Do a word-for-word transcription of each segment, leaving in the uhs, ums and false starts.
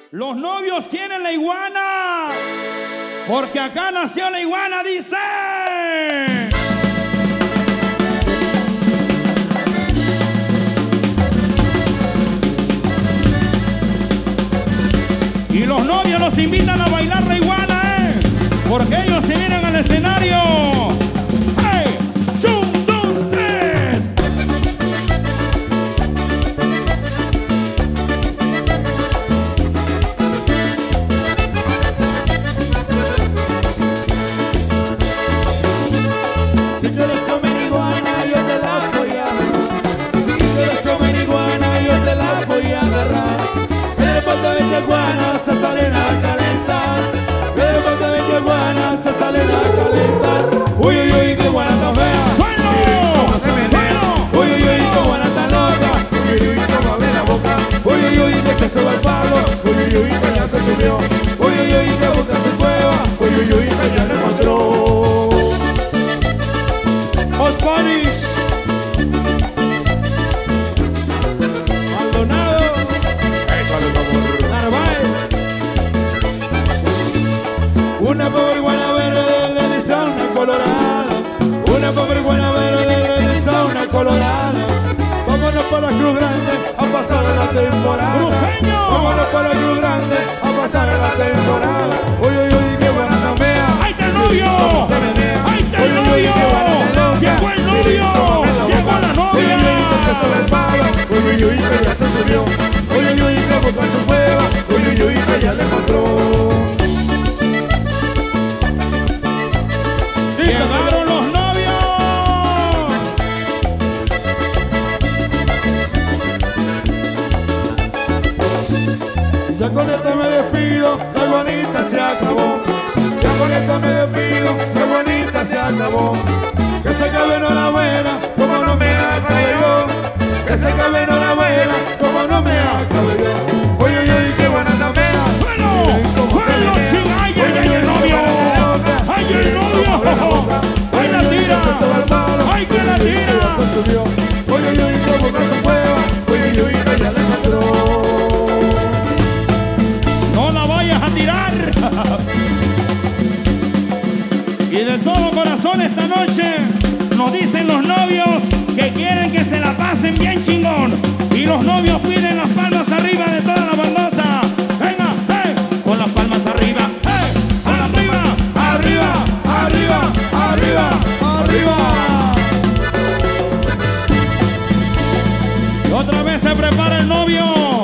Los novios quieren la iguana, porque acá nació la iguana, dice. Y los novios los invitan a bailar la iguana, ¿eh? Porque ellos se vienen al escenario. ¡Hey! ¡Chum, dos, tres! Si quieres comer iguana, yo te las voy a agarrar. Si quieres comer iguana, yo te las voy a agarrar. El departamento de iguanas se salen a calentar. El departamento de iguanas se salen a calentar. Uy, uy, uy, qué guana tan fea. ¡Suelo! Cómo se menea. Uy, uy, uy, qué guana tan loca. Uy, uy, uy, cómo abre la boca. Uy, uy, uy, que se sube al palo. Uy, uy, uy, que ya se subió. Uy, uy, uy, que busca su cueva. Uy, uy, uy, que ya le encontró. Spanish Maldonado, échale sabor. Narváez. Una pobre iguana verde le dice a una colorada. Una pobre iguana verde le dice a una colorada. Vámonos para la Cruz Grande a pasar la temporada. ¡Cruceño! Vámonos para la Cruz Grande a pasar la temporada. Uy, uy, uy, qué buena tan fea. ¡Ahí está el novio! Cómo se menea. ¡Ahí está Uy, el uy, uy, qué buena tan novio! loca. ¡Llegó el novio! ¡Llegó la Uy, uy, uy, que se sube el novia! palo. Uy, uy, uy, que ya se subió. Uy, uy, uy, que buscó en su cueva. Uy, uy, uy, que ya le encontró. ¡Llegaron los novios! Ya con esta me despido, la bonita se acabó. Ya con esta me despido, la bonita se acabó. Que se acabe enhorabuena, como no me acabe yo. Que se acabe enhorabuena, como no me acabe yo. Uy, uy, uy, qué buena tan fea. ¡Suelo! Uy, uy, cómo se ¡Suelo! menea. ¡Ching! ¡Ay, Uy, ay, ay, uy, el uy, novio! qué buena loca. ¡Ay, el Uy, uy, cómo abre la novio! boca. ¡Ay, la Uy, uy, tira! que se sube al palo. ¡Ay, que la Uy, uy, tira! que ya se subió. Uy, uy, uy, que buscó en su cueva. Uy, uy, uy, que ya le encontró. ¡No la vayas a tirar! Y de todo corazón esta noche nos dicen los novios que quieren que se la pasen bien chingón. Y los novios piden las palmas arriba de toda la bandota. ¡Venga! ¡Hey! Con las palmas arriba. ¡Hey! ¡Con las arriba! Arriba, arriba, arriba, arriba. Y otra vez se prepara el novio.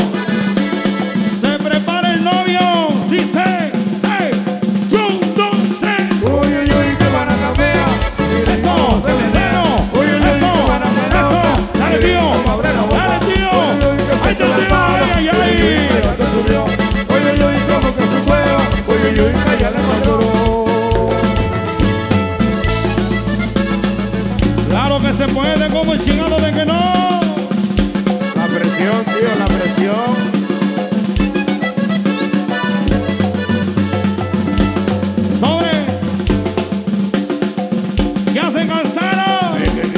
Se prepara el novio. Dice, hey, un, dos, tres. Uy, uy, uy, qué buena tan fea. Miren Eso, cómo se menea. bueno. Uy, uy, uy, Eso, qué buena tan eso. loca. Dale, Miren tío. cómo abre la boca. Dale, tío. Uy, uy, uy, que Ahí se está, sube al tío. palo. Ay, ay, Uy, uy, uy, que ya se subió. Uy, uy, uy, como que se cueva. Uy, uy, uy, que ya le encontró. Claro que se puede, como el chingado de que no. La presión, tío, la presión. Sobres. Ya se cansaron.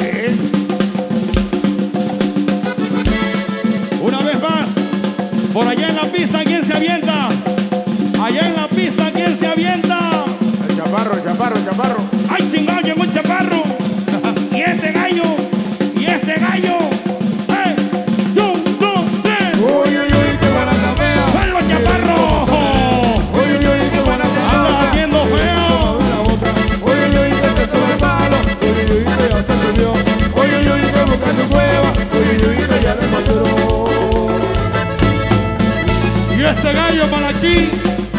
Una vez más, por allá en la pista, ¿quién se avienta? Allá en la pista, ¿quién se avienta? El chaparro, el chaparro, el chaparro. ¡Ay, chingado, llegó el chaparro! Y este gallo, y este gallo. ¡Eh! ¡Un, dos, tres! Uy, uy, uy, qué buena tan fea. ¡Suelo, chaparro! Uy, uy, uy, qué buena tan ¡Andas loca. haciendo feo! Abre la boca. Uy, uy, uy, que se sube el palo. Uy, uy, uy, que ya se subió. Uy, uy, uy, que busca su cueva. Uy, uy, uy, que ya le encontró. Y este gallo para aquí.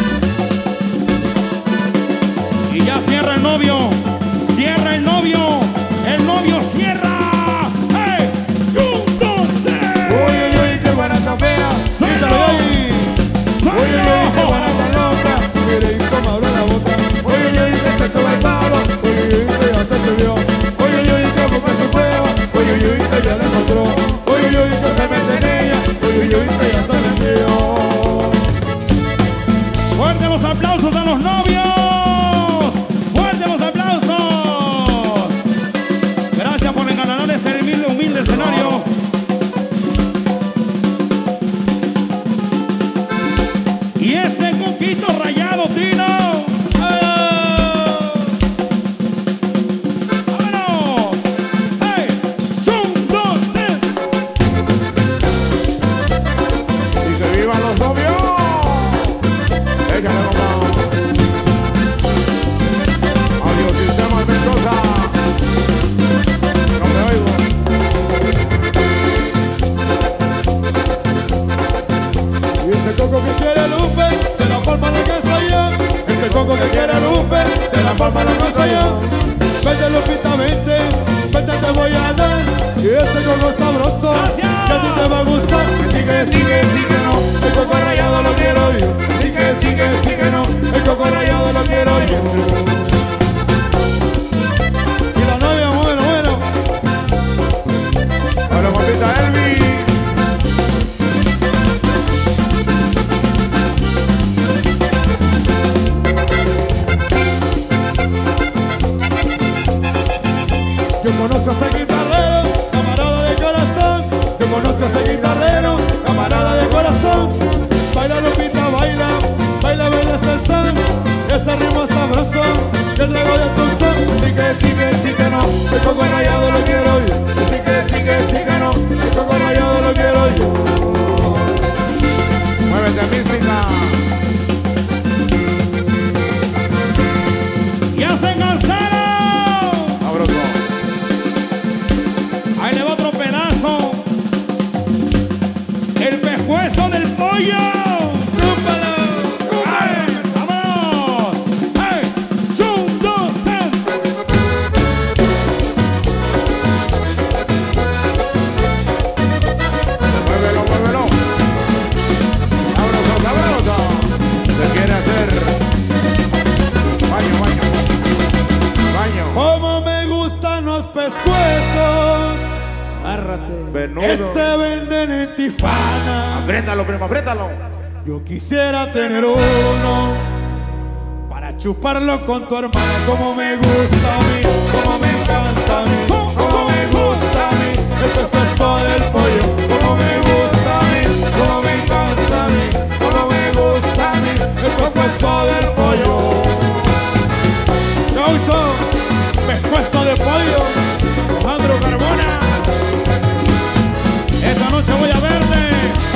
Y ya cierra el novio. Cierra el novio. El novio cierra. ¡Hey! ¡Un, dos, tres! Uy, uy, uy, qué buena tan fea. Quítalo de ahí. Uy, uy, uy, qué buena tan loca. Miren cómo abre la boca. Uy, uy, uy, que se sube el palo. Uy, uy, uy, que ya se subió. Uy, uy, uy, que busca su cueva. Uy, uy, uy, que ya le encontró. Uy, uy, uy, que se mete en ella. Uy, uy, uy, que ya se metió. Fuerte los aplausos a los novios. Fuerte los aplausos. los novios. Échale, mamá. Audio Sistema Mendoza. No me oigo. Y ese coco que quiere Lupe, de la forma de que soy yo. Ese coco que quiere Lupe, de la forma de que soy yo. Vete Lupita, vente, vete te voy a dar. Y este coco sabroso, Gracias. que a ti te va a gustar. Sigue, sigue, sigue, no. El coco rayado lo quiero yo. Sigue, sigue, sigue, no. El coco rayado lo quiero yo. Y la novia, bueno, bueno. Hola, compita Elvi. Yo conozco a ese guitarrero, camarada de corazón. Yo conozco a ese guitarrero, camarada de corazón. Baila Lupita, baila, baila, baila este son. Ese ritmo sabroso, que traigo de tu son. Sigue, sigue, sigue, no. El coco rayado lo quiero yo. Sigue, sigue, sigue, no. El coco rayado lo quiero yo. Muévete, mística. ¡Ya se cansaron! Sabroso. Ahí le va otro pedazo. El pescuezo del pollo. ¡Ay, vámonos! ¡Ay! ¡Un, dos, tres! Muévelo, muévelo. Sabroso, sabroso. Se quiere hacer baño, baño. Baño. Como me gustan los pescuezos, Agárrate. Venudo. que se venden en Tijuana. Apriétalo, primo, apriétalo. Yo quisiera tener uno para chuparlo con tu hermana. Como me gusta a mí, como me encanta a mí, como me gusta a mí el pescuezo del pollo. Como me gusta a mí, como me encanta a mí, como me gusta a mí el pescuezo del pollo. Gaucho, pescuezo de pollo. Alejandro Carbona. Esta noche voy a verte.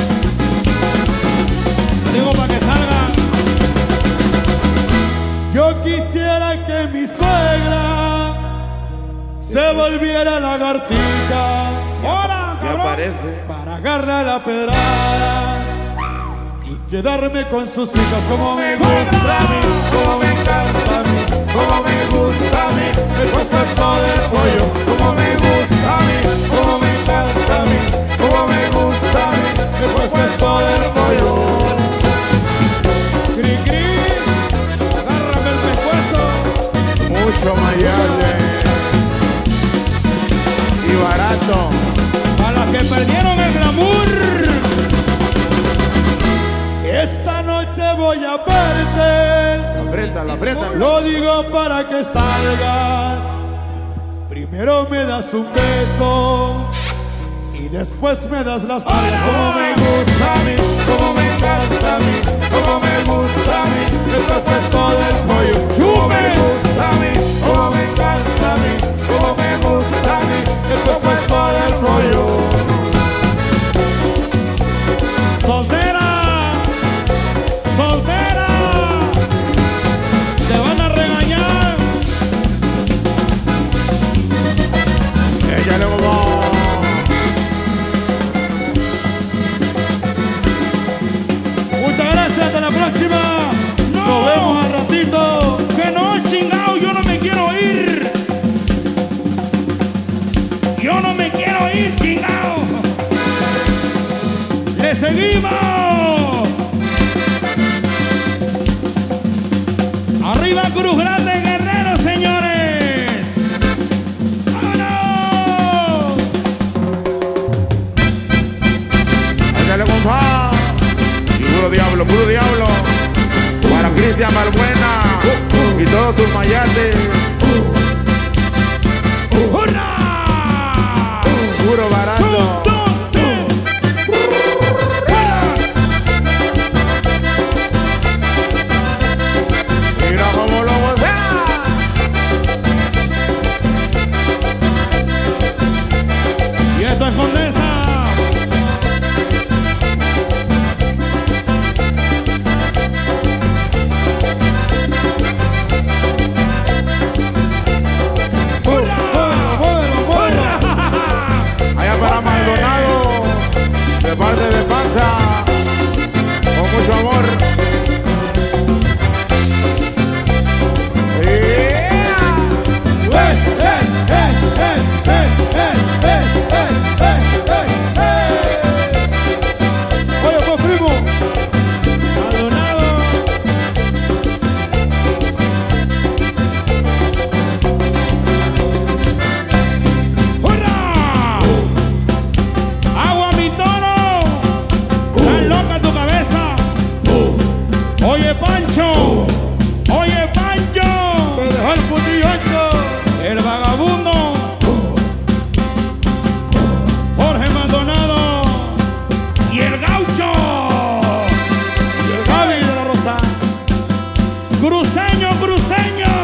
Te digo para que salga. Yo quisiera que mi suegra se volviera lagartija ¡Hola, Y cabrón! aparece. para agarrar a pedradas y quedarme con sus hijas. Como me gusta a mí, como me encanta a mí, como me gusta a mí el pescuezo del pollo. Como me gusta a mí, como me encanta a mí, como me gusta a mí el pescuezo del pollo. ¡Cri, cri! ¡Agárrame el pescuezo! Mucho mayate. Y barato. ¡A las que perdieron el glamour! Esta noche voy a verte. Apriétalo, apriétalo. Lo digo para que salgas. Primero me das un beso y después me das las palmas. Como me gusta a mí, como me encanta a mí, como me gusta a mí el pescuezo del pollo. Como me gusta a mí, como me encanta a mí, como me gusta a mí el pescuezo del pollo. ¡Soltera! ¡Soltera! ¡Te van a regañar! Échale, bobo. Muchas gracias, hasta la próxima. ¡No! Nos vemos al ratito. ¡Que no, chingao! ¡Yo no me quiero ir! ¡Yo no me quiero ir, chingao! ¡Le seguimos! ¡Arriba Cruz Grande, Guerrero, señores! ¡Vámonos! Échale, compa. Y puro diablo, puro diablo. Para Cristian Balbuena y todos sus mayates. ¡Hurra! Puro barato. Mira cómo lo gozea. Y esto es Condesa. mucho amor. Oye, pues, primo. Maldonado. ¡Hurra! ¡Agua, mi toro! ¡Está loca tu cabeza! Oye, Pancho. Oye, Pancho. Te dejó el putillo ancho. El vagabundo. Jorge Maldonado. Y el gaucho. Y el Gaby de la Rosa. Cruceño, cruceño.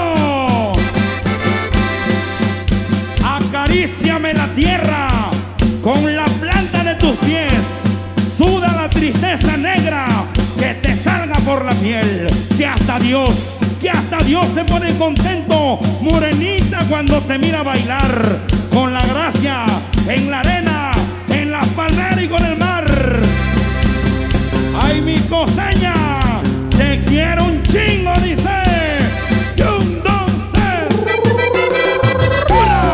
Acaríciame la tierra con la planta de tus pies. Suda la tristeza negra que te salga por la piel. Que hasta Dios, que hasta Dios se pone contento, morenita, cuando te mira bailar. Con la gracia en la arena, en las palmeras y con el mar. Ay, mi costeña, te quiero un chingo, dice. Y un, dos, tres. ¡Hurra!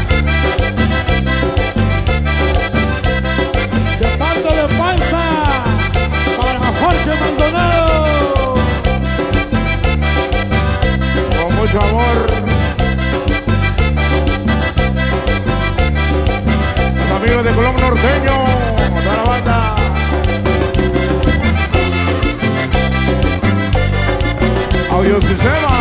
De parte de Panza. Para Jorge Maldonado. Con mucho amor. Los amigos de Colón Norteño, toda la banda. Audiosistema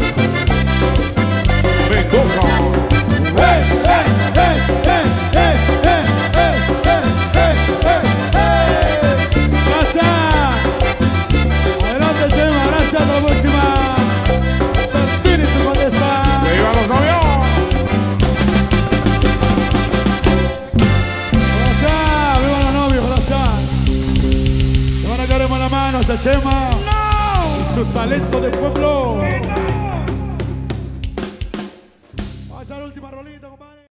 Mendoza. ¡Hey, hey, hey, hey, hey, hey, hey, hey, hey, hey, hey! Gracias. Adelante, Chema. Gracias. Hasta la próxima. Espíritu Condesa. ¡Que vivan los novios! Gracias. Viva los novios. Gracias. Le van a caer en mala mano a Chema. ¡No! Su talento de pueblo.